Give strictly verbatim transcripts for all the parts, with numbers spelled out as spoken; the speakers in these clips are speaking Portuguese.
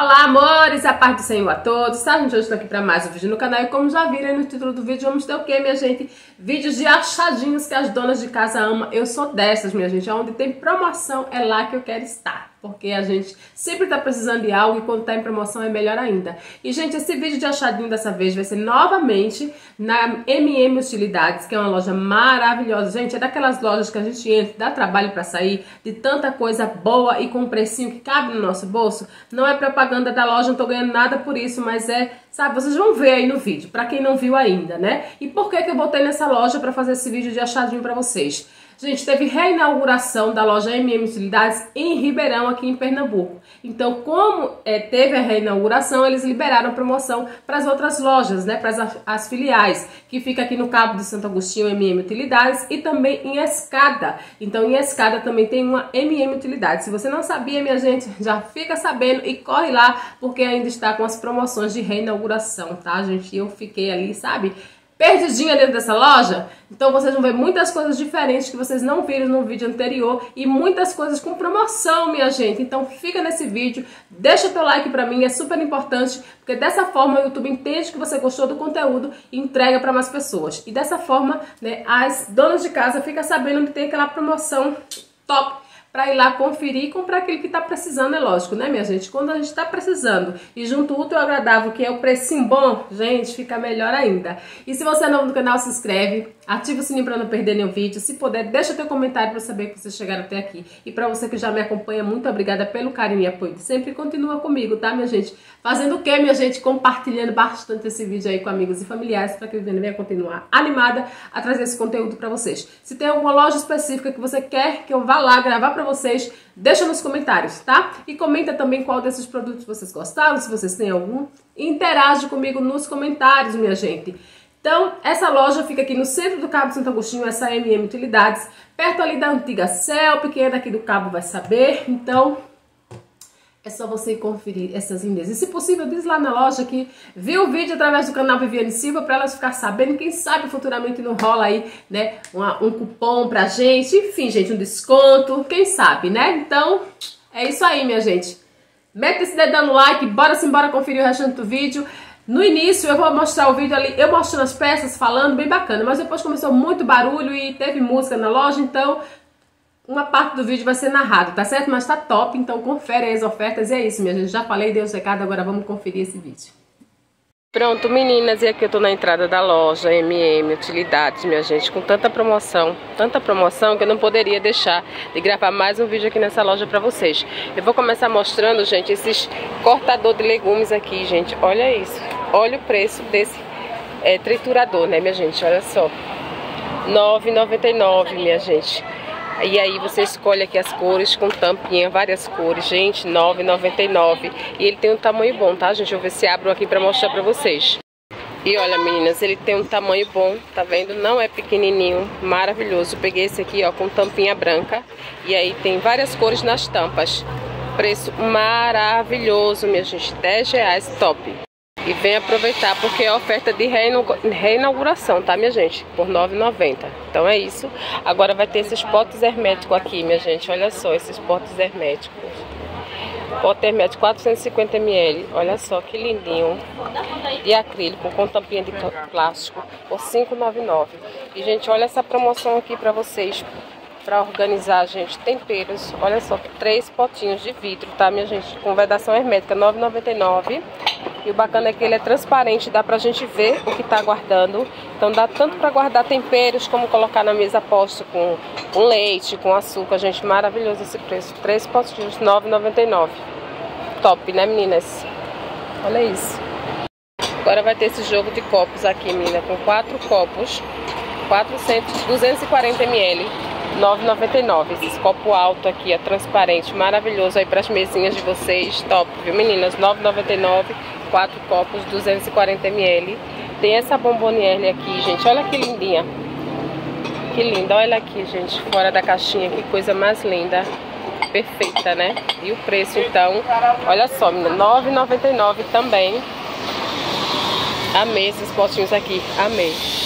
Olá, amores, a paz do Senhor a todos, tá? Gente, hoje estou aqui para mais um vídeo no canal e como já viram no título do vídeo, vamos ter o que, minha gente? Vídeos de achadinhos que as donas de casa amam. Eu sou dessas, minha gente, onde tem promoção é lá que eu quero estar. Porque a gente sempre tá precisando de algo e quando tá em promoção é melhor ainda. E, gente, esse vídeo de achadinho dessa vez vai ser novamente na M M Utilidades, que é uma loja maravilhosa. Gente, é daquelas lojas que a gente entra, dá trabalho pra sair, de tanta coisa boa e com um precinho que cabe no nosso bolso. Não é propaganda da loja, não tô ganhando nada por isso, mas é, sabe, vocês vão ver aí no vídeo, pra quem não viu ainda, né? E por que que eu botei nessa loja pra fazer esse vídeo de achadinho pra vocês? Gente, teve reinauguração da loja M M Utilidades em Ribeirão, aqui em Pernambuco. Então, como é, teve a reinauguração, eles liberaram promoção para as outras lojas, né? Para as, as filiais, que fica aqui no Cabo de Santo Agostinho, M M Utilidades, e também em Escada. Então, em Escada também tem uma M M Utilidades. Se você não sabia, minha gente, já fica sabendo e corre lá, porque ainda está com as promoções de reinauguração, tá, gente? Eu fiquei ali, sabe, perdidinha dentro dessa loja. Então vocês vão ver muitas coisas diferentes que vocês não viram no vídeo anterior e muitas coisas com promoção, minha gente. Então fica nesse vídeo, deixa teu like pra mim, é super importante, porque dessa forma o YouTube entende que você gostou do conteúdo e entrega pra mais pessoas. E dessa forma, né, as donas de casa ficam sabendo que tem aquela promoção top para ir lá conferir e comprar aquilo que tá precisando, é lógico, né, minha gente? Quando a gente tá precisando e junto o útil ao agradável, que é o precinho bom, gente, fica melhor ainda. E se você é novo no canal, se inscreve, ativa o sininho para não perder nenhum vídeo. Se puder, deixa teu comentário para saber que vocês chegaram até aqui. E para você que já me acompanha, muito obrigada pelo carinho e apoio. Sempre continua comigo, tá, minha gente? Fazendo o quê, minha gente? Compartilhando bastante esse vídeo aí com amigos e familiares para que a Viviane venha continuar animada a trazer esse conteúdo para vocês. Se tem alguma loja específica que você quer que eu vá lá gravar para vocês, deixa nos comentários, tá? E comenta também qual desses produtos vocês gostaram, se vocês têm algum. Interage comigo nos comentários, minha gente. Então, essa loja fica aqui no centro do Cabo de Santo Agostinho, essa M M Utilidades, perto ali da antiga Celp, quem é daqui do Cabo vai saber. Então, é só você conferir essas lindezas. E se possível, diz lá na loja que viu o vídeo através do canal Viviane Silva, para elas ficar sabendo. Quem sabe futuramente não rola aí, né, uma, um cupom pra gente. Enfim, gente, um desconto. Quem sabe, né? Então, é isso aí, minha gente. Mete esse dedão no like, bora simbora conferir o restante do vídeo. No início eu vou mostrar o vídeo ali, eu mostrando as peças, falando, bem bacana. Mas depois começou muito barulho e teve música na loja, então uma parte do vídeo vai ser narrado, tá certo? Mas tá top, então confere aí as ofertas. E é isso, minha gente. Já falei, dei o recado, agora vamos conferir esse vídeo. Pronto, meninas, e aqui eu tô na entrada da loja M M Utilidades, minha gente, com tanta promoção, tanta promoção que eu não poderia deixar de gravar mais um vídeo aqui nessa loja pra vocês. Eu vou começar mostrando, gente, esses cortador de legumes aqui, gente. Olha isso, olha o preço desse é, triturador, né, minha gente, olha só. nove reais e noventa e nove centavos, minha gente. E aí você escolhe aqui as cores com tampinha, várias cores, gente, nove reais e noventa e nove centavos. E ele tem um tamanho bom, tá, gente? Eu vou ver se abro aqui pra mostrar pra vocês. E olha, meninas, ele tem um tamanho bom, tá vendo? Não é pequenininho, maravilhoso. Eu peguei esse aqui, ó, com tampinha branca. E aí tem várias cores nas tampas. Preço maravilhoso, minha gente, dez reais, top. E vem aproveitar porque é oferta de reinauguração, tá, minha gente? Por nove reais e noventa centavos. Então é isso. Agora vai ter esses potes herméticos aqui, minha gente. Olha só, esses potes herméticos. Pote hermético quatrocentos e cinquenta mililitros. Olha só que lindinho. De acrílico com tampinha de plástico por cinco reais e noventa e nove centavos. E, gente, olha essa promoção aqui pra vocês. Pra organizar, gente, temperos. Olha só, três potinhos de vidro, tá, minha gente? Com vedação hermética, nove reais e noventa e nove centavos. E o bacana é que ele é transparente, dá pra gente ver o que tá guardando. Então dá tanto pra guardar temperos, como colocar na mesa posta com, com leite, com açúcar. Gente, maravilhoso esse preço. Três potinhos, nove reais e noventa e nove centavos. Top, né, meninas? Olha isso. Agora vai ter esse jogo de copos aqui, menina, com quatro copos. quatrocentos, duzentos e quarenta mililitros. nove reais e noventa e nove centavos. Esse copo alto aqui, é transparente, maravilhoso aí para as mesinhas de vocês, top, viu, meninas? nove reais e noventa e nove centavos, quatro copos, duzentos e quarenta mililitros. Tem essa bomboniere aqui, gente, olha que lindinha. Que linda, olha aqui, gente, fora da caixinha, que coisa mais linda. Perfeita, né? E o preço, então, olha só, menina, nove reais e noventa e nove centavos também. Amei esses potinhos aqui, amei.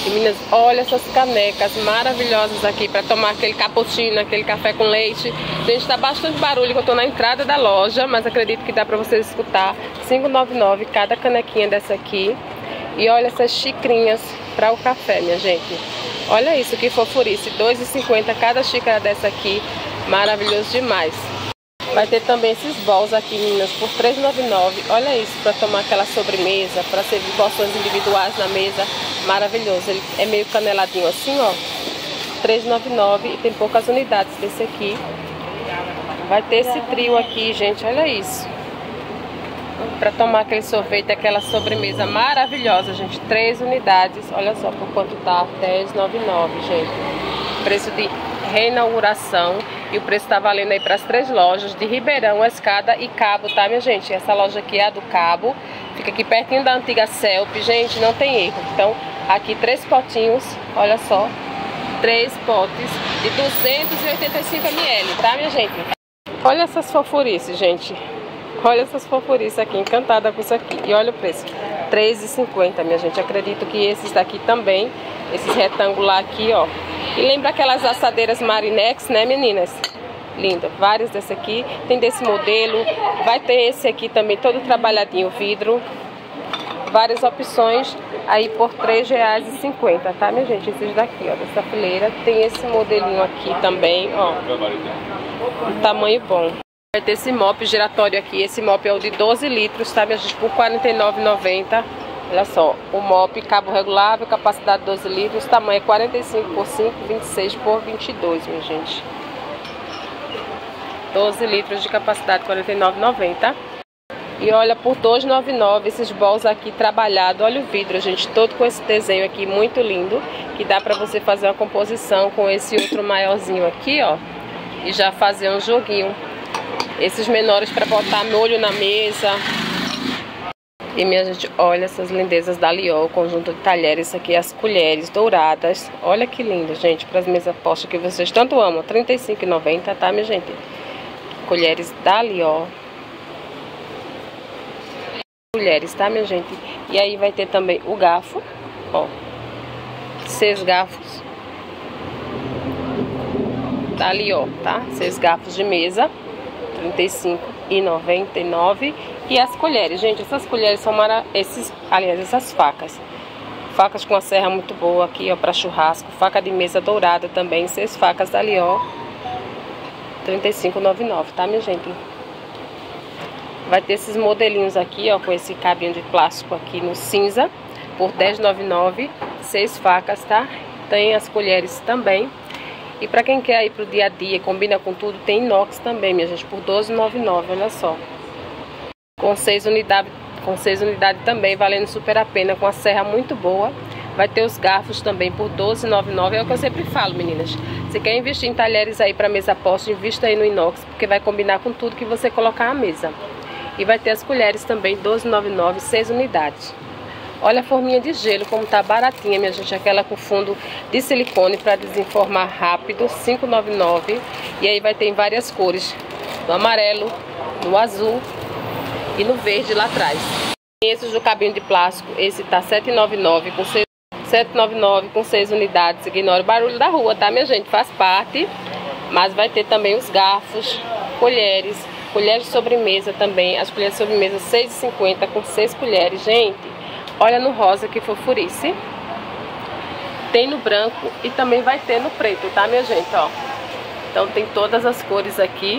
E meninas, olha essas canecas maravilhosas aqui para tomar aquele cappuccino, aquele café com leite. Gente, tá bastante barulho que eu tô na entrada da loja, mas acredito que dá para vocês escutar. cinco e noventa e nove cada canequinha dessa aqui. E olha essas xicrinhas para o café, minha gente. Olha isso, que fofurice, dois e cinquenta cada xícara dessa aqui. Maravilhoso demais. Vai ter também esses bols aqui, meninas, por três e noventa e nove. Olha isso, para tomar aquela sobremesa, para servir porções individuais na mesa. Maravilhoso. Ele é meio caneladinho assim, ó. três e noventa e nove e tem poucas unidades desse aqui. Vai ter esse trio aqui, gente, olha isso. Para tomar aquele sorvete, aquela sobremesa maravilhosa, gente. Três unidades, olha só por quanto tá, dez e noventa e nove, gente. Preço de reinauguração. E o preço tá valendo aí para as três lojas de Ribeirão, Escada e Cabo, tá, minha gente? Essa loja aqui é a do Cabo. Fica aqui pertinho da antiga Celp, gente, não tem erro. Então, aqui três potinhos, olha só. Três potes de duzentos e oitenta e cinco mililitros, tá, minha gente? Olha essas fofurices, gente. Olha essas fofurices aqui, encantada com isso aqui. E olha o preço, três e cinquenta, minha gente. Acredito que esses daqui também, esses retangular aqui, ó. E lembra aquelas assadeiras Marinex, né, meninas? Linda, vários desse aqui. Tem desse modelo. Vai ter esse aqui também, todo trabalhadinho, vidro. Várias opções aí por três reais e cinquenta, tá, minha gente? Esses daqui, ó, dessa fileira. Tem esse modelinho aqui também, ó. Um tamanho bom. Vai ter esse mop giratório aqui. Esse mop é o de doze litros, tá, minha gente? Por quarenta e nove reais e noventa centavos. Olha só, o mop, cabo regulável, capacidade doze litros, tamanho é quarenta e cinco por cinco, vinte e seis por vinte e dois, minha gente. doze litros de capacidade, quarenta e nove reais e noventa centavos. E olha, por dois e noventa e nove esses bols aqui trabalhado. Olha o vidro, gente, todo com esse desenho aqui, muito lindo. Que dá pra você fazer uma composição com esse outro maiorzinho aqui, ó. E já fazer um joguinho. Esses menores pra botar molho na mesa. E minha gente, olha essas lindezas da Liol, o conjunto de talheres, aqui as colheres douradas. Olha que lindo, gente, para as mesas postas que vocês tanto amam. trinta e cinco reais e noventa centavos, tá, minha gente? Colheres da Liol. Colheres, tá, minha gente? E aí vai ter também o garfo, ó. Seis garfos da Liol, tá? Seis garfos de mesa, trinta e cinco reais e noventa e nove centavos. E as colheres, gente, essas colheres são maravilhosas, aliás, essas facas. Facas com a serra muito boa aqui, ó, para churrasco. Faca de mesa dourada também, seis facas ali, ó. trinta e cinco reais e noventa e nove centavos, tá, minha gente? Vai ter esses modelinhos aqui, ó, com esse cabinho de plástico aqui no cinza, por dez reais e noventa e nove centavos. Seis facas, tá? Tem as colheres também. E pra quem quer ir pro dia a dia, combina com tudo, tem inox também, minha gente, por doze reais e noventa e nove centavos, olha só. Com seis unidades, com seis unidades também, valendo super a pena, com a serra muito boa. Vai ter os garfos também por doze reais e noventa e nove centavos, é o que eu sempre falo, meninas. Se quer investir em talheres aí para mesa posta, invista aí no inox, porque vai combinar com tudo que você colocar na mesa. E vai ter as colheres também, doze reais e noventa e nove centavos, seis unidades. Olha a forminha de gelo, como tá baratinha, minha gente. Aquela com fundo de silicone para desenformar rápido, cinco reais e noventa e nove centavos. E aí vai ter em várias cores, no amarelo, no azul e no verde lá atrás. Esses do cabinho de plástico, esse tá sete reais e noventa e nove centavos, com seis, sete reais e noventa e nove centavos com seis unidades. Ignora o barulho da rua, tá, minha gente? Faz parte. Mas vai ter também os garfos, colheres, colheres de sobremesa também. As colheres de sobremesa seis reais e cinquenta centavos com seis colheres, gente. Olha no rosa que fofurice. Tem no branco e também vai ter no preto, tá, minha gente, ó. Então tem todas as cores aqui.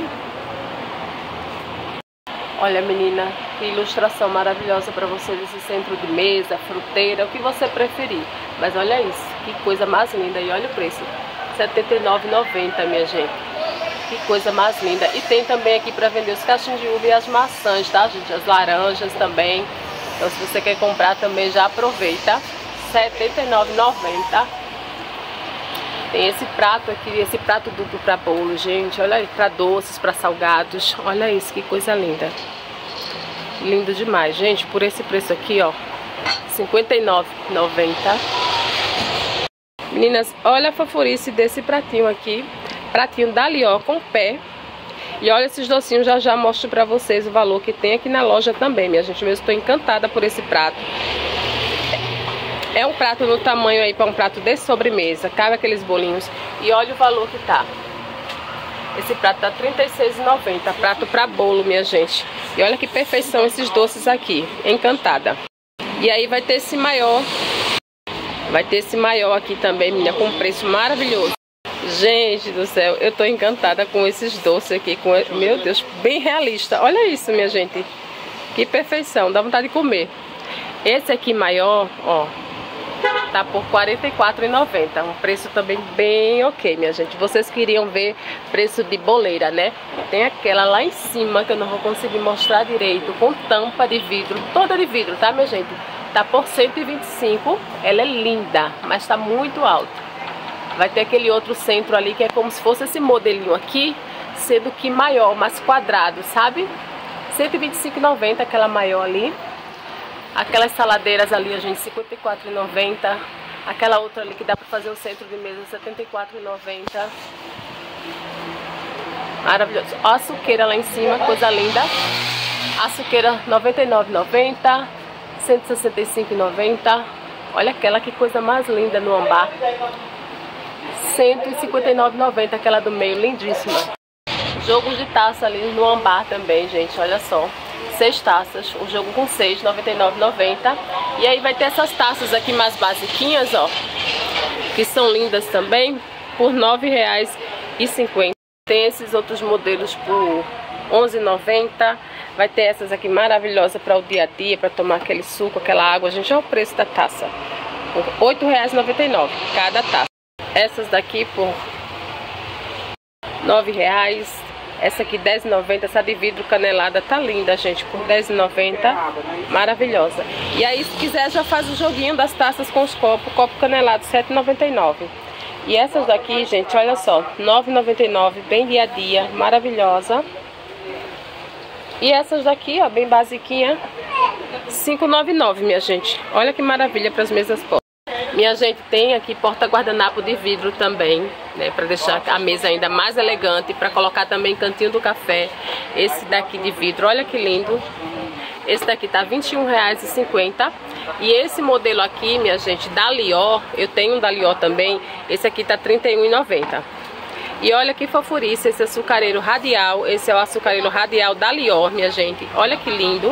Olha, menina, que ilustração maravilhosa para você desse centro de mesa, fruteira, o que você preferir. Mas olha isso, que coisa mais linda. E olha o preço, setenta e nove reais e noventa centavos, minha gente. Que coisa mais linda. E tem também aqui para vender os cachinhos de uva e as maçãs, tá, gente? As laranjas também. Então, se você quer comprar também, já aproveita. setenta e nove reais e noventa centavos. Tem esse prato aqui, esse prato duplo para bolo, gente. Olha aí, para doces, para salgados. Olha isso, que coisa linda. Lindo demais, gente. Por esse preço aqui, ó, cinquenta e nove reais e noventa centavos. Meninas, olha a fofurice desse pratinho aqui. Pratinho da Liol com pé. E olha esses docinhos, já já mostro pra vocês o valor que tem aqui na loja também, minha gente. Eu estou encantada por esse prato. É um prato no tamanho aí para um prato de sobremesa. Cabe aqueles bolinhos. E olha o valor que tá. Esse prato tá trinta e seis reais e noventa centavos. Prato para bolo, minha gente. E olha que perfeição esses doces aqui. Encantada. E aí vai ter esse maior. Vai ter esse maior aqui também, menina, com um preço maravilhoso. Gente do céu, eu tô encantada com esses doces aqui. Com, meu Deus, bem realista. Olha isso, minha gente. Que perfeição, dá vontade de comer. Esse aqui maior, ó, tá por quarenta e quatro reais e noventa centavos. Um preço também bem ok, minha gente. Vocês queriam ver preço de boleira, né? Tem aquela lá em cima que eu não vou conseguir mostrar direito, com tampa de vidro, toda de vidro, tá, minha gente? Tá por cento e vinte e cinco reais. Ela é linda, mas tá muito alta. Vai ter aquele outro centro ali que é como se fosse esse modelinho aqui, sendo que maior, mais quadrado, sabe? cento e vinte e cinco reais e noventa centavos, aquela maior ali. Aquelas saladeiras ali, a gente, cinquenta e quatro reais e noventa centavos. Aquela outra ali que dá pra fazer o centro de mesa, setenta e quatro reais e noventa centavos. Maravilhoso. Ó a suqueira lá em cima, coisa linda. A suqueira noventa e nove reais e noventa centavos. cento e sessenta e cinco reais e noventa centavos. Olha aquela, que coisa mais linda no ambar. cento e cinquenta e nove reais e noventa centavos, aquela do meio, lindíssima. Jogos de taça ali no ambar também, gente, olha só. Seis taças, um jogo com seis, noventa e nove reais e noventa centavos. E aí vai ter essas taças aqui mais basiquinhas, ó, que são lindas também, por nove reais e cinquenta centavos. Tem esses outros modelos por onze reais e noventa centavos. Vai ter essas aqui maravilhosas para o dia a dia, para tomar aquele suco, aquela água. Gente, olha o preço da taça. Por oito reais e noventa e nove centavos cada taça. Essas daqui por nove reais. Essa aqui dez reais e noventa centavos. Essa de vidro canelada tá linda, gente. Por dez reais e noventa centavos. Maravilhosa. E aí, se quiser, já faz o joguinho das taças com os copos. Copo canelado, sete reais e noventa e nove centavos. E essas daqui, gente, olha só. nove reais e noventa e nove centavos. Bem dia a dia. Maravilhosa. E essas daqui, ó, bem basiquinha, cinco reais e noventa e nove centavos, minha gente. Olha que maravilha para as mesas portas. Minha gente, tem aqui porta guardanapo de vidro também, né, para deixar a mesa ainda mais elegante, para colocar também cantinho do café. Esse daqui de vidro, olha que lindo. Esse daqui tá vinte e um reais e cinquenta centavos. E esse modelo aqui, minha gente, da Lior, eu tenho um da Lior também. Esse aqui tá trinta e um reais e noventa centavos. E olha que fofurice, esse açucareiro radial. Esse é o açucareiro radial da Lior, minha gente. Olha que lindo.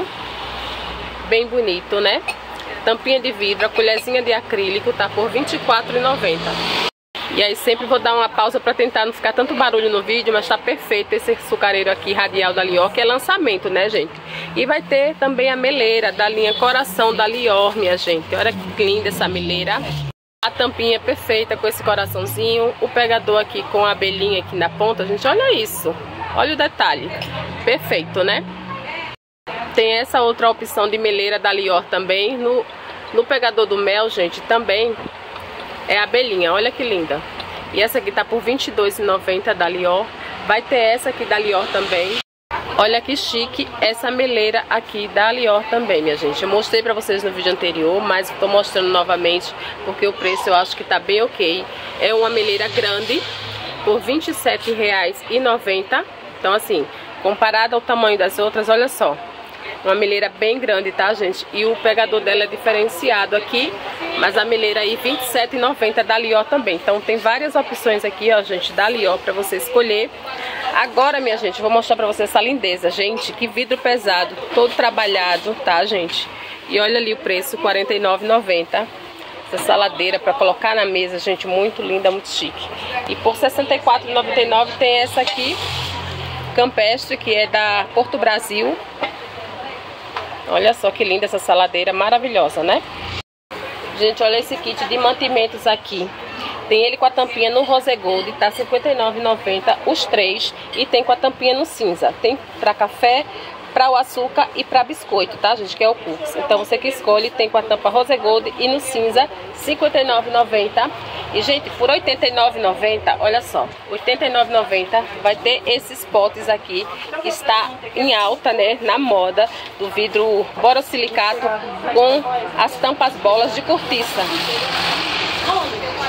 Bem bonito, né? Tampinha de vidro, a colherzinha de acrílico tá por vinte e quatro reais e noventa centavos. E aí sempre vou dar uma pausa pra tentar não ficar tanto barulho no vídeo, mas tá perfeito esse açucareiro aqui radial da Lior, que é lançamento, né, gente? E vai ter também a meleira da linha Coração da Lior, minha gente. Olha que linda essa meleira. A tampinha perfeita com esse coraçãozinho. O pegador aqui com a abelhinha aqui na ponta, gente, olha isso. Olha o detalhe. Perfeito, né? Tem essa outra opção de meleira da Lior também. No, no pegador do mel, gente, também é a abelhinha. Olha que linda. E essa aqui tá por vinte e dois reais e noventa centavos da Lior. Vai ter essa aqui da Lior também. Olha que chique essa meleira aqui da Lior também, minha gente. Eu mostrei pra vocês no vídeo anterior, mas tô mostrando novamente porque o preço eu acho que tá bem ok. É uma meleira grande por vinte e sete reais e noventa centavos. Então assim, comparado ao tamanho das outras, olha só. Uma meleira bem grande, tá, gente? E o pegador dela é diferenciado aqui, mas a meleira aí vinte e sete reais e noventa centavos da Lior também. Então tem várias opções aqui, ó, gente, da Lior pra você escolher. Agora, minha gente, vou mostrar pra vocês essa lindeza, gente. Que vidro pesado, todo trabalhado, tá, gente? E olha ali o preço, quarenta e nove reais e noventa centavos. Essa saladeira pra colocar na mesa, gente, muito linda, muito chique. E por sessenta e quatro reais e noventa e nove centavos tem essa aqui, campestre, que é da Porto Brasil. Olha só que linda essa saladeira, maravilhosa, né? Gente, olha esse kit de mantimentos aqui. Tem ele com a tampinha no rose gold, tá cinquenta e nove reais e noventa centavos os três. E tem com a tampinha no cinza. Tem pra café, pra o açúcar e pra biscoito, tá, gente? Que é o cookies. Então você que escolhe, tem com a tampa rose gold e no cinza, cinquenta e nove reais e noventa centavos. E, gente, por oitenta e nove reais e noventa centavos, olha só, oitenta e nove reais e noventa centavos vai ter esses potes aqui, que está em alta, né, na moda, do vidro borosilicato com as tampas bolas de cortiça.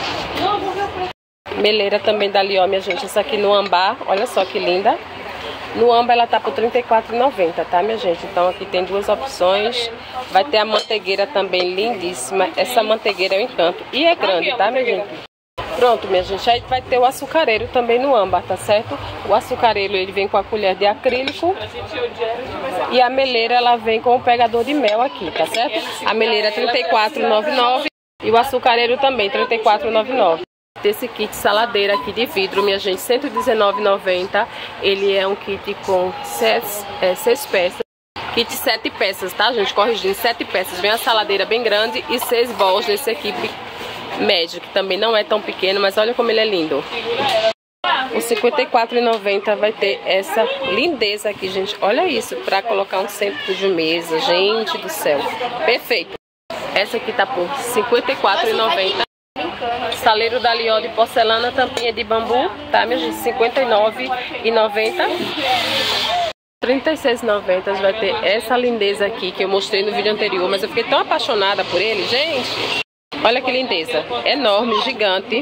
Meleira também da Lior, minha gente, essa aqui no ambar, olha só que linda. No âmbar ela tá por trinta e quatro reais e noventa centavos, tá, minha gente? Então aqui tem duas opções. Vai ter a manteigueira também lindíssima. Essa manteigueira é um encanto. E é grande, tá, minha gente? Pronto, minha gente. Aí vai ter o açucareiro também no âmbar, tá certo? O açucareiro, ele vem com a colher de acrílico. E a meleira, ela vem com o pegador de mel aqui, tá certo? A meleira é trinta e quatro reais e noventa e nove centavos. E o açucareiro também, trinta e quatro reais e noventa e nove centavos. Esse kit saladeira aqui de vidro, minha gente, cento e dezenove reais e noventa centavos. Ele é um kit com seis, é, seis peças. Kit sete peças, tá, gente? Corrigindo, sete peças. Vem a saladeira bem grande e seis bols desse aqui médio, que também não é tão pequeno, mas olha como ele é lindo. O cinquenta e quatro reais e noventa centavos vai ter essa lindeza aqui, gente. Olha isso, pra colocar um centro de mesa. Gente do céu. Perfeito. Essa aqui tá por cinquenta e quatro reais e noventa centavos. Saleiro da Lió de porcelana, tampinha de bambu, tá, minha gente? cinquenta e nove reais e noventa centavos. trinta e seis reais e noventa centavos vai ter essa lindeza aqui que eu mostrei no vídeo anterior, mas eu fiquei tão apaixonada por ele, gente. Olha que lindeza. Enorme, gigante.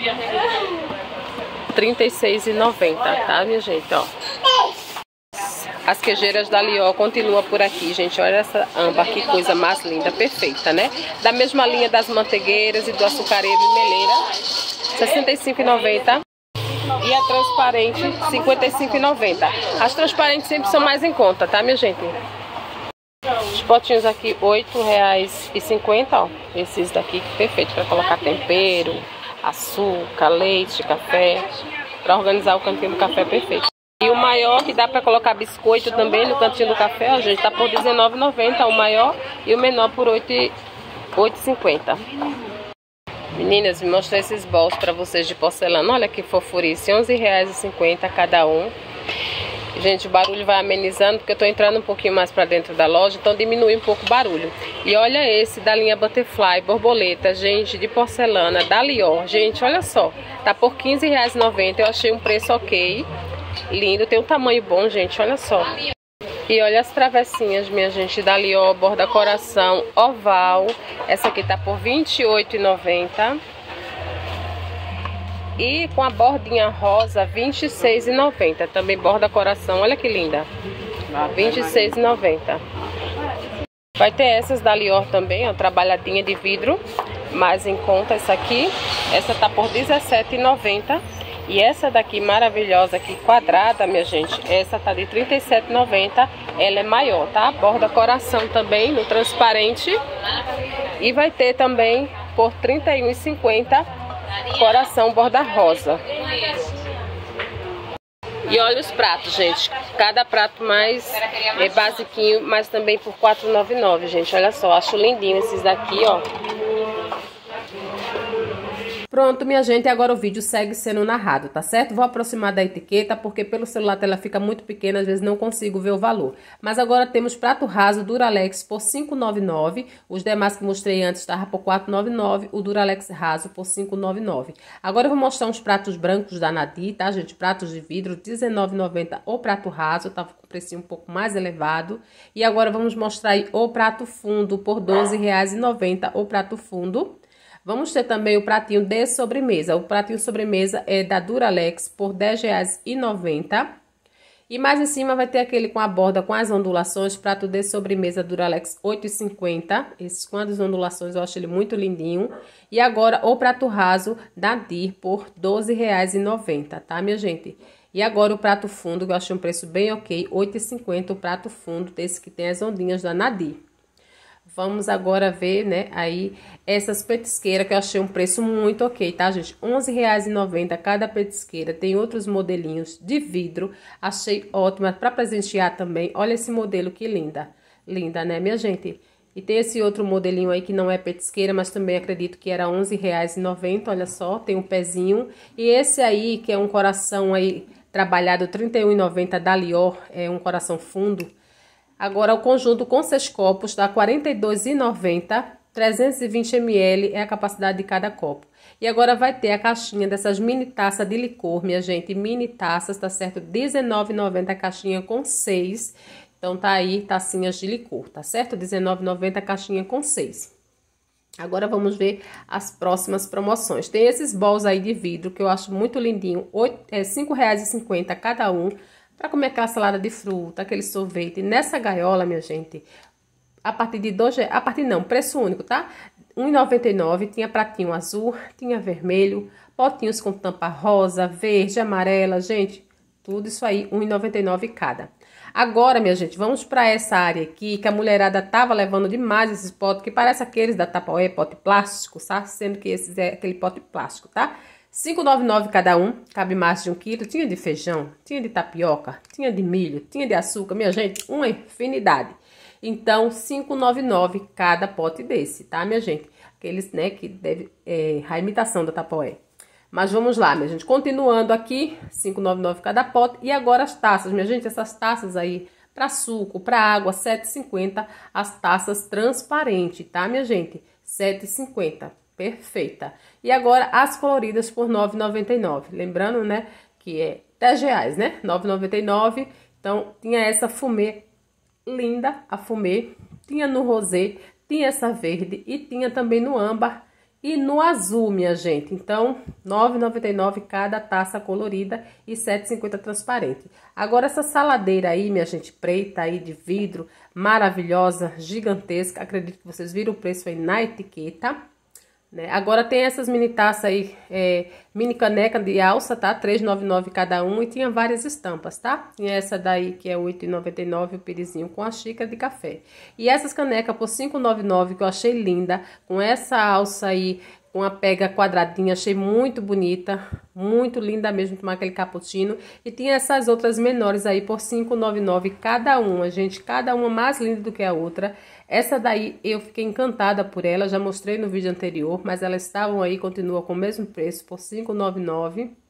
trinta e seis reais e noventa centavos, tá, minha gente? Ó. As queijeiras da Lió continuam por aqui, gente. Olha essa âmbar, que coisa mais linda, perfeita, né? Da mesma linha das manteigueiras e do açucareiro e meleira, sessenta e cinco reais e noventa centavos. E a transparente, cinquenta e cinco reais e noventa centavos. As transparentes sempre são mais em conta, tá, minha gente? Os potinhos aqui, oito reais e cinquenta centavos, ó. Esses daqui, perfeito para colocar tempero, açúcar, leite, café. Para organizar o cantinho do café, perfeito. E o maior, que dá para colocar biscoito também no cantinho do café, ó, gente, tá por dezenove reais e noventa centavos o maior e o menor por oito reais e cinquenta centavos. Meninas, me mostrei esses bols para vocês de porcelana. Olha que fofurice, onze reais e cinquenta centavos cada um. Gente, o barulho vai amenizando porque eu tô entrando um pouquinho mais para dentro da loja, então diminui um pouco o barulho. E olha esse da linha Butterfly, borboleta, gente, de porcelana, da Lió. Gente, olha só, tá por quinze reais e noventa centavos, eu achei um preço ok. Lindo, tem um tamanho bom, gente, olha só. E olha as travessinhas, minha gente, da Lió, borda coração, oval. Essa aqui tá por vinte e oito reais e noventa centavos. E com a bordinha rosa, vinte e seis reais e noventa centavos. Também borda coração, olha que linda. vinte e seis reais e noventa centavos. Vai ter essas da Lió também, ó, trabalhadinha de vidro. Mais em conta essa aqui. Essa tá por dezessete reais e noventa centavos. E essa daqui maravilhosa aqui, quadrada, minha gente, essa tá de trinta e sete reais e noventa centavos. Ela é maior, tá? Borda coração também, no transparente. E vai ter também por trinta e um reais e cinquenta centavos, coração borda rosa. E olha os pratos, gente. Cada prato mais é basiquinho, mas também por quatro reais e noventa e nove centavos, gente. Olha só, acho lindinho esses daqui, ó. Pronto, minha gente, agora o vídeo segue sendo narrado, tá certo? Vou aproximar da etiqueta, porque pelo celular a tela fica muito pequena, às vezes não consigo ver o valor. Mas agora temos prato raso Duralex por cinco reais e noventa e nove centavos. Os demais que mostrei antes estavam por quatro reais e noventa e nove centavos. O Duralex raso por cinco reais e noventa e nove centavos. Agora eu vou mostrar uns pratos brancos da Nadi, tá, gente? Pratos de vidro, dezenove reais e noventa centavos. O prato raso, tava com o precinho um pouco mais elevado. E agora vamos mostrar aí o prato fundo por doze reais e noventa centavos. O prato fundo. Vamos ter também o pratinho de sobremesa. O pratinho sobremesa é da Duralex por dez reais e noventa centavos. E mais em cima vai ter aquele com a borda com as ondulações, prato de sobremesa Duralex oito reais e cinquenta centavos. Esses com as ondulações eu acho ele muito lindinho. E agora o prato raso da Dir por doze reais e noventa centavos, tá, minha gente? E agora o prato fundo, que eu achei um preço bem ok, oito reais e cinquenta centavos o prato fundo, desse que tem as ondinhas da Nadir. Vamos agora ver, né, aí essas petisqueiras que eu achei um preço muito ok, tá, gente? onze reais e noventa centavos cada petisqueira. Tem outros modelinhos de vidro, achei ótima para presentear também. Olha esse modelo que linda, linda, né, minha gente? E tem esse outro modelinho aí que não é petisqueira, mas também acredito que era onze reais e noventa centavos, olha só, tem um pezinho. E esse aí, que é um coração aí trabalhado trinta e um reais e noventa centavos da Lió, é um coração fundo. Agora, o conjunto com seis copos dá quarenta e dois reais e noventa centavos, trezentos e vinte mililitros é a capacidade de cada copo. E agora vai ter a caixinha dessas mini taças de licor, minha gente, mini taças, tá certo? dezenove reais e noventa centavos a caixinha com seis. Então, tá aí tacinhas de licor, tá certo? dezenove reais e noventa centavos a caixinha com seis. Agora, vamos ver as próximas promoções. Tem esses bols aí de vidro, que eu acho muito lindinho, cinco reais e cinquenta centavos cada um. para comer aquela salada de fruta, aquele sorvete. Nessa gaiola, minha gente, a partir de dois reais, a partir não, preço único, tá? um real e noventa e nove centavos, tinha pratinho azul, tinha vermelho, potinhos com tampa rosa, verde, amarela, gente, tudo isso aí, um real e noventa e nove centavos cada. Agora, minha gente, vamos para essa área aqui, que a mulherada tava levando demais esses potes, que parece aqueles da Tupperware, pote plástico, tá? Sendo que esses é aquele pote plástico, tá? cinco reais e noventa e nove centavos cada um, cabe mais de um quilo, tinha de feijão, tinha de tapioca, tinha de milho, tinha de açúcar, minha gente, uma infinidade. Então, cinco reais e noventa e nove centavos cada pote desse, tá, minha gente? Aqueles, né, que deve, é, a imitação da Tupperware. Mas vamos lá, minha gente, continuando aqui, cinco reais e noventa e nove centavos cada pote. E agora as taças, minha gente, essas taças aí, para suco, para água, sete reais e cinquenta centavos, as taças transparentes, tá, minha gente? sete reais e cinquenta centavos, perfeita. E agora as coloridas por nove reais e noventa e nove centavos, lembrando, né, que é dez reais, né, nove reais e noventa e nove centavos. Então, tinha essa fumê linda, a fumê, tinha no rosé, tinha essa verde e tinha também no âmbar e no azul, minha gente. Então, nove reais e noventa e nove centavos cada taça colorida e sete reais e cinquenta centavos transparente. Agora, essa saladeira aí, minha gente, preta aí de vidro, maravilhosa, gigantesca. Acredito que vocês viram o preço aí na etiqueta, né? Agora tem essas mini taças aí, é, mini caneca de alça, tá? três reais e noventa e nove centavos cada um e tinha várias estampas, tá? Tinha essa daí que é oito reais e noventa e nove centavos, o pirizinho com a xícara de café. E essas canecas por cinco reais e noventa e nove centavos que eu achei linda, com essa alça aí, com a pega quadradinha, achei muito bonita, muito linda mesmo, tomar aquele cappuccino. E tinha essas outras menores aí por cinco reais e noventa e nove centavos cada uma, gente, cada uma mais linda do que a outra. Essa daí eu fiquei encantada por ela, já mostrei no vídeo anterior, mas elas estavam aí, continua com o mesmo preço, por cinco reais e noventa e nove centavos.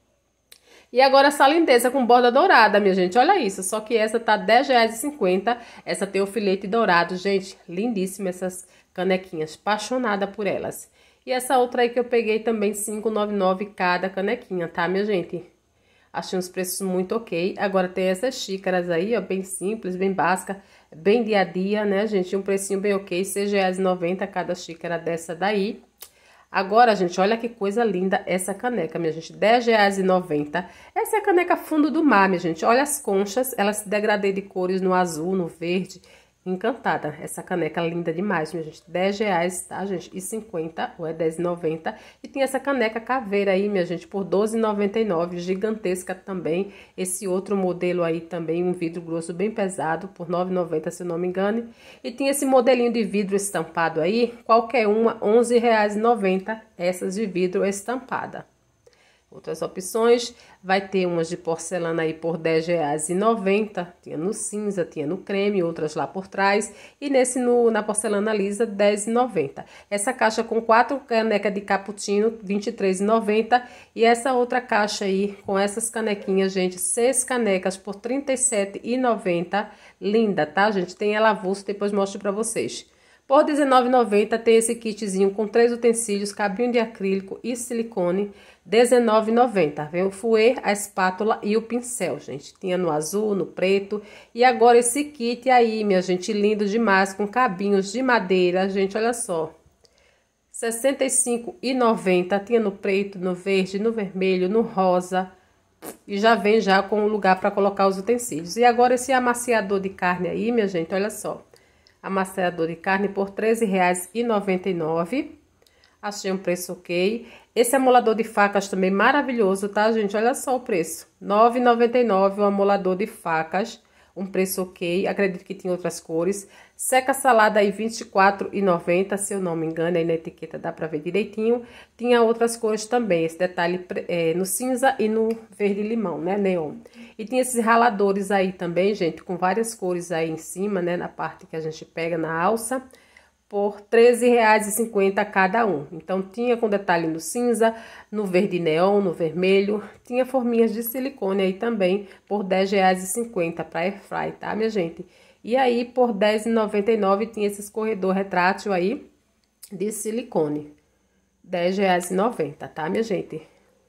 E agora essa lindeza com borda dourada, minha gente, olha isso, só que essa tá dez reais e cinquenta centavos, essa tem o filete dourado, gente, lindíssima essas canequinhas, apaixonada por elas. E essa outra aí que eu peguei também, cinco reais e noventa e nove centavos cada canequinha, tá, minha gente? Achei uns preços muito ok. Agora tem essas xícaras aí, ó, bem simples, bem básica, bem dia a dia, né, gente? Um precinho bem ok, seis reais e noventa centavos cada xícara dessa daí. Agora, gente, olha que coisa linda essa caneca, minha gente, dez reais e noventa centavos. Essa é a caneca fundo do mar, minha gente. Olha as conchas, elas se degradei de cores no azul, no verde. Encantada, essa caneca linda demais, minha gente, dez reais, tá, gente, e cinquenta, ou é dez reais e noventa. E tem essa caneca caveira aí, minha gente, por doze reais e noventa e nove, gigantesca também. Esse outro modelo aí também, um vidro grosso bem pesado, por nove reais e noventa, se eu não me engano. E tem esse modelinho de vidro estampado aí, qualquer uma, onze reais e noventa, essas de vidro estampada. Outras opções, vai ter umas de porcelana aí por dez reais e noventa centavos, tinha no cinza, tinha no creme, outras lá por trás, e nesse no, na porcelana lisa, dez reais e noventa centavos. Essa caixa com quatro canecas de cappuccino, vinte e três reais e noventa centavos, e essa outra caixa aí, com essas canequinhas, gente, seis canecas por trinta e sete reais e noventa centavos, linda, tá, gente? Tem ela avulso, depois mostro pra vocês. Por dezenove reais e noventa centavos tem esse kitzinho com três utensílios, cabinho de acrílico e silicone, dezenove reais e noventa centavos. Vem o fouet, a espátula e o pincel, gente. Tinha no azul, no preto. E agora esse kit aí, minha gente, lindo demais, com cabinhos de madeira, gente, olha só. sessenta e cinco reais e noventa centavos, tinha no preto, no verde, no vermelho, no rosa. E já vem já com um lugar para colocar os utensílios. E agora esse amaciador de carne aí, minha gente, olha só. Amaciador de carne por treze reais e noventa e nove centavos. Achei um preço ok. Esse amolador de facas também maravilhoso, tá, gente? Olha só o preço. nove reais e noventa e nove centavos o amolador de facas. Um preço ok. Acredito que tinha outras cores. Seca salada aí vinte e quatro reais e noventa centavos, se eu não me engano. Aí na etiqueta dá pra ver direitinho. Tinha outras cores também. Esse detalhe é, no cinza e no verde limão, né? Neon. E tinha esses raladores aí também, gente, com várias cores aí em cima, né? Na parte que a gente pega na alça. Por treze reais e cinquenta centavos cada um. Então, tinha com detalhe no cinza, no verde neon, no vermelho. Tinha forminhas de silicone aí também, por dez reais e cinquenta centavos para airfry, tá, minha gente? E aí, por dez reais e noventa e nove centavos, tinha esse escorredor retrátil aí de silicone. dez reais e noventa centavos, tá, minha gente?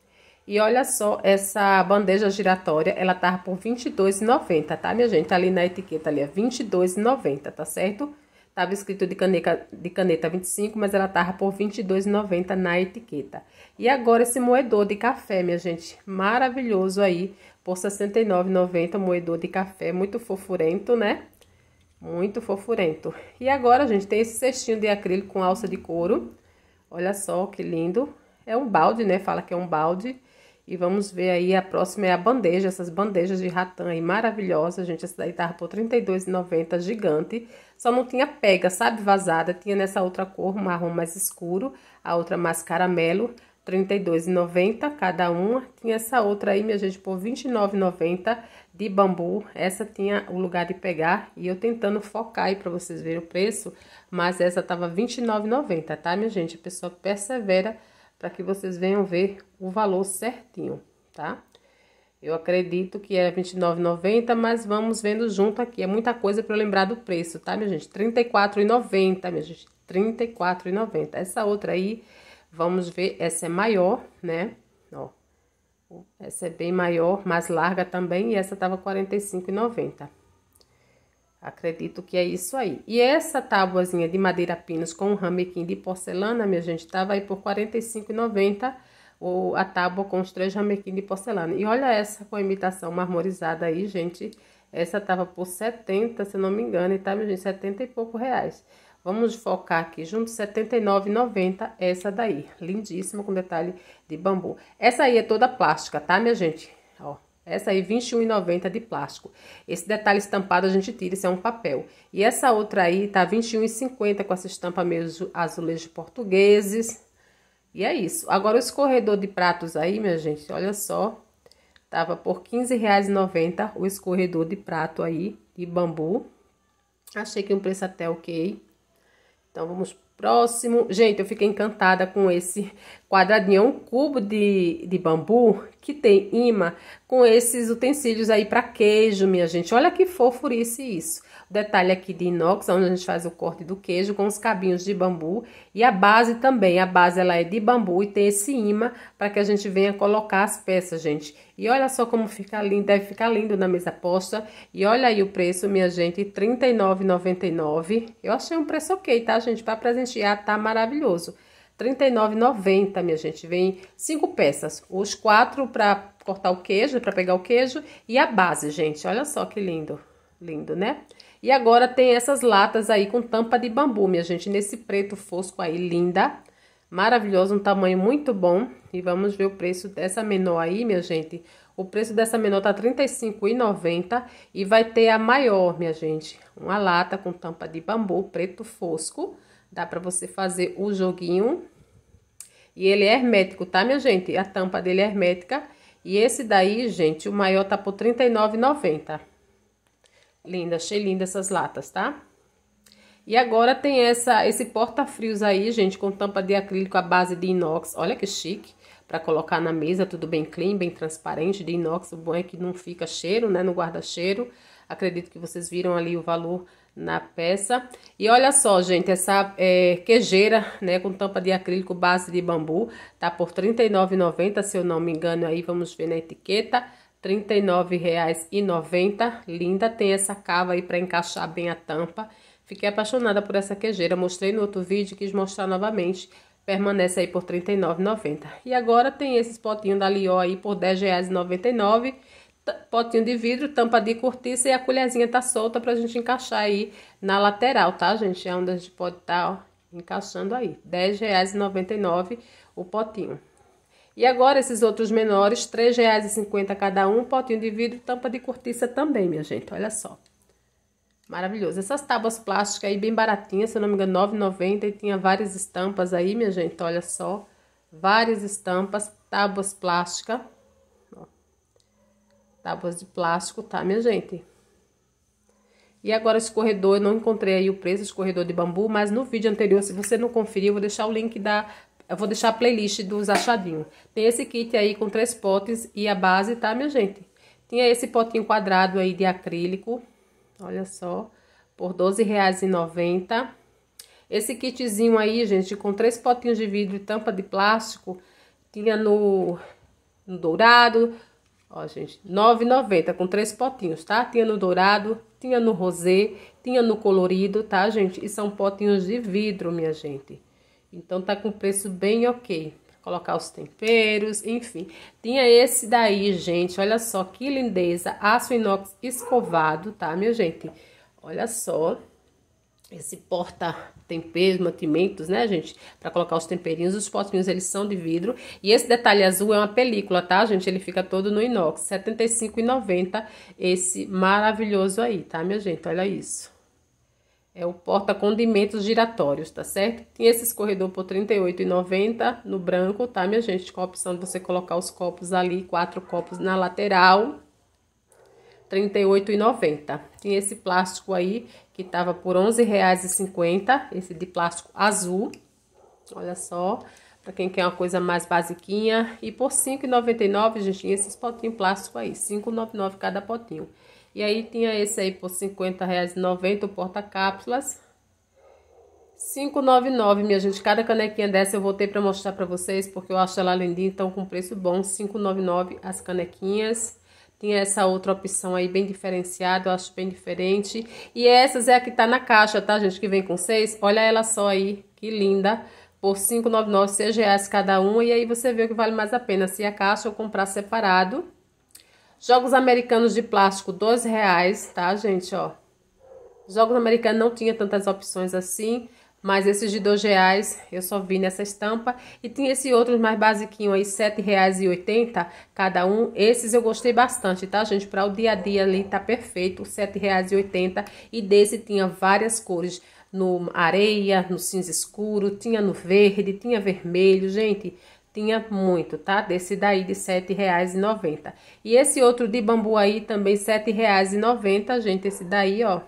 E olha só, essa bandeja giratória, ela tava por vinte e dois reais e noventa centavos, tá, minha gente? Ali na etiqueta ali, é vinte e dois reais e noventa centavos, tá certo? Tava escrito de caneta, de caneta vinte e cinco, mas ela tava por vinte e dois reais e noventa centavos na etiqueta. E agora esse moedor de café, minha gente, maravilhoso aí, por sessenta e nove reais e noventa centavos, moedor de café, muito fofurento, né? Muito fofurento. E agora, gente, tem esse cestinho de acrílico com alça de couro. Olha só que lindo. É um balde, né? Fala que é um balde. E vamos ver aí, a próxima é a bandeja, essas bandejas de ratã aí maravilhosas, gente. Essa daí tava por trinta e dois reais e noventa centavos, gigante. Só não tinha pega, sabe, vazada. Tinha nessa outra cor, marrom mais escuro, a outra mais caramelo, trinta e dois reais e noventa centavos cada uma. Tinha essa outra aí, minha gente, por vinte e nove reais e noventa centavos de bambu. Essa tinha o lugar de pegar e eu tentando focar aí pra vocês verem o preço, mas essa tava vinte e nove reais e noventa centavos, tá, minha gente? A pessoa persevera para que vocês venham ver o valor certinho, tá? Eu acredito que é vinte e nove reais e noventa centavos, mas vamos vendo junto aqui. É muita coisa para eu lembrar do preço, tá, minha gente? trinta e quatro reais e noventa centavos, minha gente. trinta e quatro reais e noventa centavos. Essa outra aí, vamos ver, essa é maior, né? Ó. Essa é bem maior, mais larga também, e essa tava quarenta e cinco reais e noventa centavos. Acredito que é isso aí. E essa tábuazinha de madeira pinos com um ramequim de porcelana, minha gente, tava aí por quarenta e cinco reais e noventa centavos, ou a tábua com os três ramequins de porcelana. E olha essa com a imitação marmorizada aí, gente. Essa tava por setenta, se não me engano, e tá, minha gente, setenta e pouco reais. Vamos focar aqui junto, setenta e nove reais e noventa centavos, essa daí. Lindíssima, com detalhe de bambu. Essa aí é toda plástica, tá, minha gente? Ó. Essa aí, vinte e um reais e noventa centavos de plástico. Esse detalhe estampado a gente tira, isso é um papel. E essa outra aí tá vinte e um reais e cinquenta centavos com essa estampa meio azulejos portugueses. E é isso. Agora o escorredor de pratos aí, minha gente, olha só. Tava por quinze reais e noventa centavos o escorredor de prato aí, de bambu. Achei que um preço até ok. Então, vamos pro próximo. Gente, eu fiquei encantada com esse quadradinho. É um cubo de, de bambu que tem imã com esses utensílios aí para queijo, minha gente. Olha que fofurice isso. O detalhe aqui de inox, onde a gente faz o corte do queijo, com os cabinhos de bambu. E a base também. A base, ela é de bambu e tem esse imã para que a gente venha colocar as peças, gente. E olha só como fica lindo. Deve ficar lindo na mesa posta. E olha aí o preço, minha gente, trinta e nove reais e noventa e nove centavos. Eu achei um preço ok, tá, gente? Para presentear, tá maravilhoso. trinta e nove reais e noventa centavos, minha gente. Vem cinco peças. Os quatro para cortar o queijo, para pegar o queijo. E a base, gente. Olha só que lindo. Lindo, né? E agora tem essas latas aí com tampa de bambu, minha gente. Nesse preto fosco aí, linda. Maravilhoso, um tamanho muito bom. E vamos ver o preço dessa menor aí, minha gente. O preço dessa menor tá trinta e cinco reais e noventa centavos. E vai ter a maior, minha gente. Uma lata com tampa de bambu, preto fosco. Dá pra você fazer o joguinho. E ele é hermético, tá, minha gente? A tampa dele é hermética. E esse daí, gente, o maior tá por trinta e nove reais e noventa centavos. Linda, achei linda essas latas, tá? E agora tem essa, esse porta-frios aí, gente, com tampa de acrílico à base de inox. Olha que chique, para colocar na mesa, tudo bem clean, bem transparente, de inox. O bom é que não fica cheiro, né, no guarda-cheiro. Acredito que vocês viram ali o valor na peça. E olha só, gente, essa é, queijeira, né, com tampa de acrílico base de bambu, tá por trinta e nove reais e noventa centavos, se eu não me engano, aí vamos ver na etiqueta. trinta e nove reais e noventa centavos. Linda, tem essa cava aí para encaixar bem a tampa. Fiquei apaixonada por essa queijeira, mostrei no outro vídeo, quis mostrar novamente. Permanece aí por trinta e nove reais e noventa centavos. E agora tem esses potinhos da Lió aí por dez reais e noventa e nove centavos. Potinho de vidro, tampa de cortiça e a colherzinha tá solta pra gente encaixar aí na lateral, tá, gente? É onde a gente pode estar, tá, encaixando aí. dez reais e noventa e nove centavos o potinho. E agora, esses outros menores, três reais e cinquenta centavos cada um, potinho de vidro, tampa de cortiça também, minha gente, olha só. Maravilhoso. Essas tábuas plásticas aí, bem baratinhas, se eu não me engano, nove reais e noventa centavos, e tinha várias estampas aí, minha gente, olha só. Várias estampas, tábuas plásticas. Ó. Tábuas de plástico, tá, minha gente? E agora, esse escorredor, eu não encontrei aí o preço, escorredor de bambu, mas no vídeo anterior, se você não conferiu, eu vou deixar o link da... Eu vou deixar a playlist dos achadinhos. Tem esse kit aí com três potes e a base, tá, minha gente? Tinha esse potinho quadrado aí de acrílico. Olha só. Por doze reais e noventa centavos. Esse kitzinho aí, gente, com três potinhos de vidro e tampa de plástico. Tinha no, no dourado. Ó, gente, nove reais e noventa centavos com três potinhos, tá? Tinha no dourado, tinha no rosé, tinha no colorido, tá, gente? E são potinhos de vidro, minha gente. Então, tá com preço bem ok. Pra colocar os temperos, enfim. Tinha esse daí, gente, olha só que lindeza. Aço inox escovado, tá, minha gente? Olha só. Esse porta-temperos, mantimentos, né, gente? Pra colocar os temperinhos. Os potinhos, eles são de vidro. E esse detalhe azul é uma película, tá, gente? Ele fica todo no inox. setenta e cinco reais e noventa centavos esse maravilhoso aí, tá, minha gente? Olha isso. É o porta-condimentos giratórios, tá certo? Tem esse escorredor por trinta e oito reais e noventa centavos no branco, tá, minha gente? Com a opção de você colocar os copos ali, quatro copos na lateral. trinta e oito reais e noventa centavos. Tem esse plástico aí, que tava por onze reais e cinquenta centavos, esse de plástico azul. Olha só, pra quem quer uma coisa mais basiquinha. E por cinco reais e noventa e nove centavos, gente, tinha esses potinhos plásticos aí, cinco reais e noventa e nove centavos cada potinho. E aí tinha esse aí por cinquenta reais e noventa centavos, o porta-cápsulas. cinco reais e noventa e nove centavos, minha gente, cada canequinha dessa eu voltei pra mostrar pra vocês, porque eu acho ela lindinha, então com preço bom, cinco reais e noventa e nove centavos as canequinhas. Tinha essa outra opção aí bem diferenciada, eu acho bem diferente. E essas é a que tá na caixa, tá, gente? Que vem com seis. Olha ela só aí, que linda. Por cinco reais e noventa e nove centavos, seis reais cada uma. E aí você vê o que vale mais a pena, se a caixa ou comprar separado. Jogos americanos de plástico, dois reais, tá, gente, ó. Jogos americanos não tinha tantas opções assim. Mas esses de dois reais eu só vi nessa estampa. E tinha esse outro mais basiquinho aí, sete reais e oitenta centavos cada um. Esses eu gostei bastante, tá, gente? Para o dia a dia ali tá perfeito, sete reais e oitenta centavos. E desse tinha várias cores. No areia, no cinza escuro, tinha no verde, tinha vermelho, gente. Tinha muito, tá? Desse daí de sete reais e noventa centavos. E esse outro de bambu aí também sete reais e noventa centavos, gente. Esse daí, ó.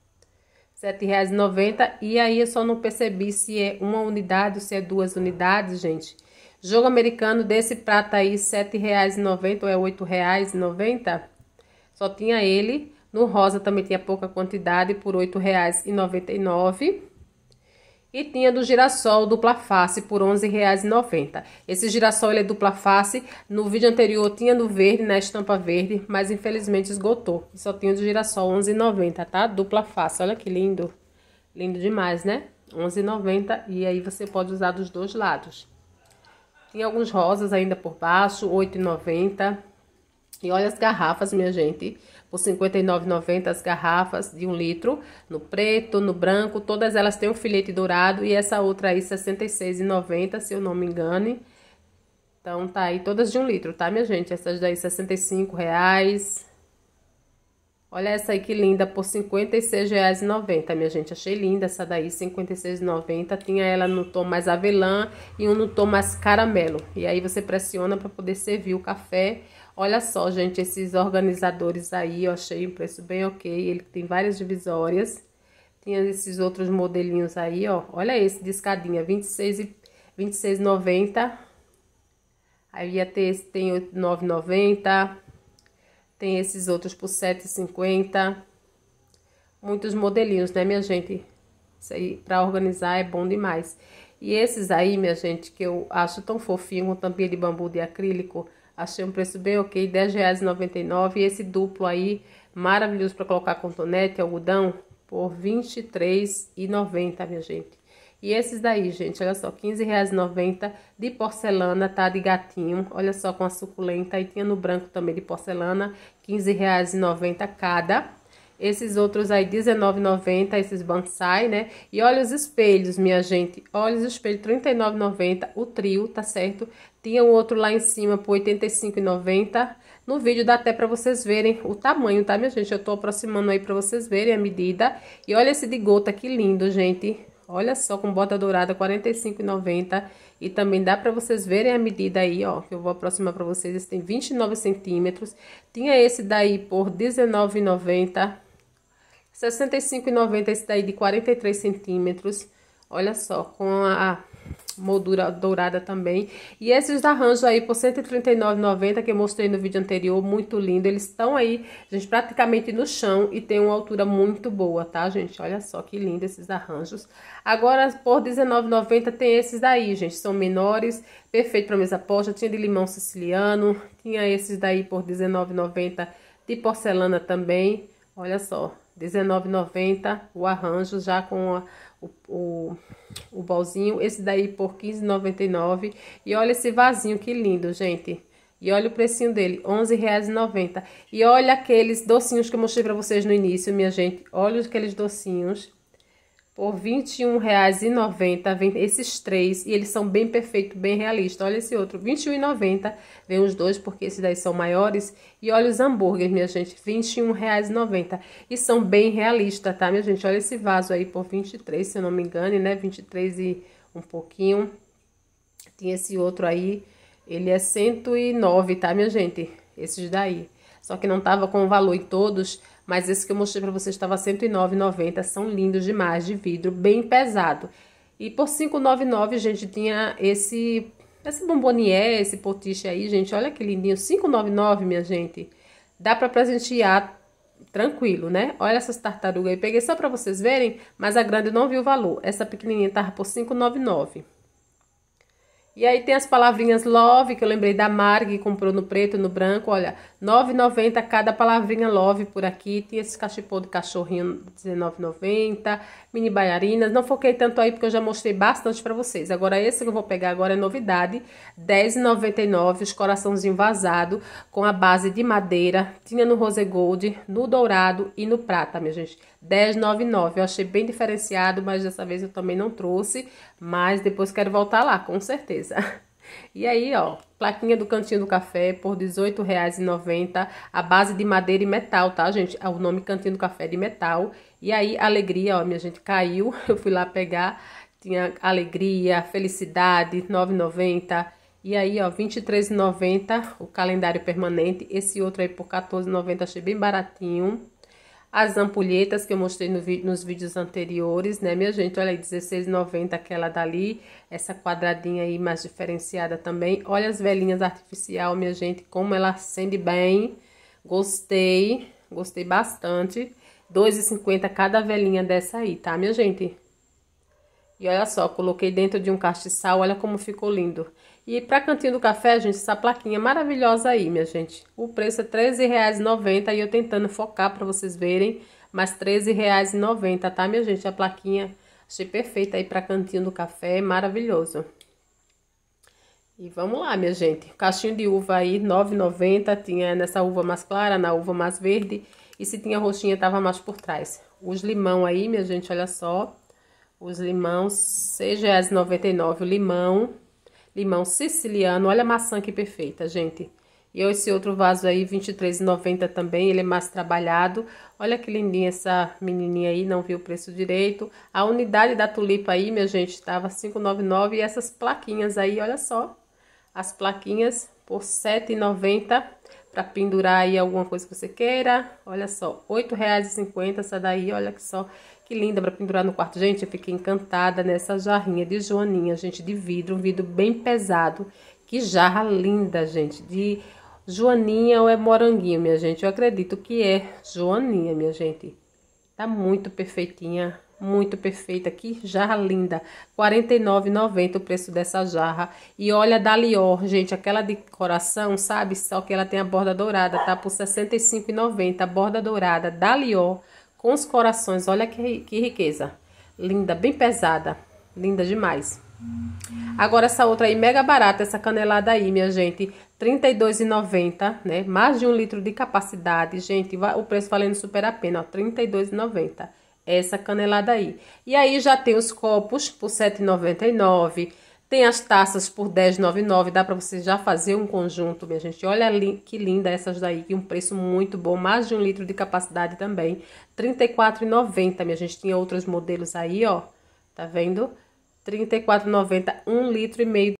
sete reais e noventa centavos, e aí eu só não percebi se é uma unidade ou se é duas unidades, gente. Jogo americano desse prata aí, sete reais e noventa centavos ou é oito reais e noventa centavos. Só tinha ele. No rosa também tinha pouca quantidade, por oito reais e noventa e nove centavos. E tinha do girassol dupla face por onze reais e noventa centavos. Esse girassol ele é dupla face. No vídeo anterior tinha no verde, na estampa verde, mas infelizmente esgotou. E só tinha do girassol onze reais e noventa centavos, tá? Dupla face, olha que lindo. Lindo demais, né? onze reais e noventa centavos e aí você pode usar dos dois lados. Tinha alguns rosas ainda por baixo, oito reais e noventa centavos. E olha as garrafas, minha gente, por cinquenta e nove reais e noventa centavos as garrafas de um litro, no preto, no branco, todas elas têm um filete dourado e essa outra aí sessenta e seis reais e noventa centavos, se eu não me engane. Então tá aí todas de um litro, tá, minha gente? Essas daí sessenta e cinco reais. Olha essa aí que linda, por cinquenta e seis reais e noventa centavos, minha gente. Achei linda essa daí, cinquenta e seis reais e noventa centavos. Tinha ela no tom mais avelã e um no tom mais caramelo. E aí você pressiona para poder servir o café. Olha só, gente, esses organizadores aí, eu achei um preço bem ok. Ele tem várias divisórias. Tinha esses outros modelinhos aí, ó. Olha esse de escadinha, vinte e seis reais e noventa centavos. Aí ia ter esse, tem nove reais e noventa centavos. Tem esses outros por sete reais e cinquenta centavos. Muitos modelinhos, né, minha gente? Isso aí, pra organizar, é bom demais. E esses aí, minha gente, que eu acho tão fofinho, com tampinha de bambu de acrílico, achei um preço bem ok, dez reais e noventa e nove centavos. E esse duplo aí, maravilhoso para colocar cotonete, algodão, por vinte e três reais e noventa centavos, minha gente. E esses daí, gente, olha só, quinze reais e noventa centavos de porcelana, tá? De gatinho, olha só, com a suculenta. Aí tinha no branco também de porcelana, quinze reais e noventa centavos cada. Esses outros aí, dezenove reais e noventa centavos, esses bonsai, né? E olha os espelhos, minha gente. Olha os espelhos, trinta e nove reais e noventa centavos, o trio, tá certo? Tinha um outro lá em cima por oitenta e cinco reais e noventa centavos. No vídeo dá até pra vocês verem o tamanho, tá, minha gente? Eu tô aproximando aí pra vocês verem a medida. E olha esse de gota, que lindo, gente. Olha só, com bota dourada, quarenta e cinco reais e noventa centavos. E também dá pra vocês verem a medida aí, ó. Que eu vou aproximar pra vocês. Esse tem vinte e nove centímetros. Tinha esse daí por dezenove reais e noventa centavos. sessenta e cinco reais e noventa centavos esse daí de quarenta e três centímetros. Olha só, com a moldura dourada também. E esses arranjos aí por cento e trinta e nove reais e noventa centavos que eu mostrei no vídeo anterior, muito lindo. Eles estão aí, gente, praticamente no chão e tem uma altura muito boa, tá, gente? Olha só que lindo esses arranjos. Agora, por dezenove reais e noventa centavos tem esses daí, gente, são menores, perfeito para mesa posta. Tinha de limão siciliano, tinha esses daí por dezenove reais e noventa centavos de porcelana também. Olha só. dezenove reais e noventa centavos o arranjo já com a, o, o, o bolzinho. Esse daí por quinze reais e noventa e nove centavos. E olha esse vasinho, que lindo, gente. E olha o precinho dele, onze reais e noventa centavos. E olha aqueles docinhos que eu mostrei pra vocês no início, minha gente. Olha aqueles docinhos. Por vinte e um reais e noventa centavos, vem esses três, e eles são bem perfeitos, bem realistas. Olha esse outro, vinte e um reais e noventa centavos, vem os dois, porque esses daí são maiores. E olha os hambúrgueres, minha gente, vinte e um reais e noventa centavos, e são bem realistas, tá, minha gente? Olha esse vaso aí por vinte e três, se eu não me engano, né, vinte e três e um pouquinho. Tem esse outro aí, ele é cento e nove, tá, minha gente? Esses daí. Só que não tava com o valor em todos, mas esse que eu mostrei pra vocês estava cento e nove reais e noventa centavos. São lindos demais, de vidro, bem pesado. E por cinco reais e noventa e nove centavos, gente, tinha esse, esse bombonier, esse potiche aí, gente. Olha que lindinho, cinco reais e noventa e nove centavos, minha gente. Dá pra presentear tranquilo, né? Olha essas tartarugas aí. Peguei só pra vocês verem, mas a grande eu não vi o valor. Essa pequenininha tava por cinco reais e noventa e nove centavos. E aí tem as palavrinhas love, que eu lembrei da Mari, que comprou no preto e no branco. Olha, nove reais e noventa centavos cada palavrinha love por aqui. Tem esse cachepô de cachorrinho, dezenove reais e noventa centavos. Mini bailarinas. Não foquei tanto aí, porque eu já mostrei bastante pra vocês. Agora, esse que eu vou pegar agora é novidade. dez reais e noventa e nove centavos, os coraçãozinho vazado, com a base de madeira. Tinha no rose gold, no dourado e no prata, minha gente. dez reais e noventa e nove centavos. Eu achei bem diferenciado, mas dessa vez eu também não trouxe. Mas depois quero voltar lá, com certeza. E aí, ó, plaquinha do Cantinho do Café por dezoito reais e noventa centavos, a base de madeira e metal, tá, gente? O nome Cantinho do Café de metal. E aí, alegria, ó, minha gente, caiu, eu fui lá pegar, tinha alegria, felicidade, nove reais e noventa centavos. E aí, ó, vinte e três reais e noventa centavos, o calendário permanente. Esse outro aí por quatorze reais e noventa centavos, achei bem baratinho. As ampulhetas que eu mostrei no, nos vídeos anteriores, né, minha gente? Olha aí, dezesseis reais e noventa centavos aquela dali. Essa quadradinha aí mais diferenciada também. Olha as velhinhas artificial, minha gente, como ela acende bem. Gostei, gostei bastante. dois reais e cinquenta centavos cada velhinha dessa aí, tá, minha gente? E olha só, coloquei dentro de um castiçal, olha como ficou lindo. E pra Cantinho do Café, gente, essa plaquinha maravilhosa aí, minha gente. O preço é treze reais e noventa centavos e eu tentando focar pra vocês verem, mas treze reais e noventa centavos, tá, minha gente? A plaquinha achei perfeita aí pra Cantinho do Café, maravilhoso. E vamos lá, minha gente. Caixinho de uva aí, nove reais e noventa centavos, tinha nessa uva mais clara, na uva mais verde. E se tinha roxinha, tava mais por trás. Os limão aí, minha gente, olha só. Os limão, seis reais e noventa e nove centavos o limão. Limão siciliano, olha a maçã que perfeita, gente. E esse outro vaso aí, vinte e três reais e noventa centavos também, ele é mais trabalhado. Olha que lindinha essa menininha aí, não vi o preço direito. A unidade da tulipa aí, minha gente, estava cinco reais e noventa e nove centavos. E essas plaquinhas aí, olha só. As plaquinhas por sete reais e noventa centavos, para pendurar aí alguma coisa que você queira. Olha só, oito reais e cinquenta centavos essa daí, olha que só. Que linda para pendurar no quarto. Gente, eu fiquei encantada nessa jarrinha de joaninha, gente, de vidro. Um vidro bem pesado. Que jarra linda, gente. De joaninha ou é moranguinho, minha gente? Eu acredito que é joaninha, minha gente. Tá muito perfeitinha. Muito perfeita. Que jarra linda. quarenta e nove reais e noventa centavos o preço dessa jarra. E olha da Lior, gente. Aquela de coração, sabe? Só que ela tem a borda dourada, tá? Por sessenta e cinco reais e noventa centavos. A borda dourada da Lior. Com os corações, olha que, que riqueza. Linda, bem pesada. Linda demais. Agora essa outra aí, mega barata, essa canelada aí, minha gente. trinta e dois reais e noventa centavos, né? Mais de um litro de capacidade. Gente, o preço valendo super a pena, ó. trinta e dois reais e noventa centavos. Essa canelada aí. E aí já tem os copos por sete reais e noventa e nove centavos. Tem as taças por dez reais e noventa e nove centavos. Dá pra você já fazer um conjunto, minha gente. Olha que linda essas daí. Que um preço muito bom. Mais de um litro de capacidade também. trinta e quatro reais e noventa centavos, minha gente. Tinha outros modelos aí, ó. Tá vendo? trinta e quatro reais e noventa centavos. Um litro e meio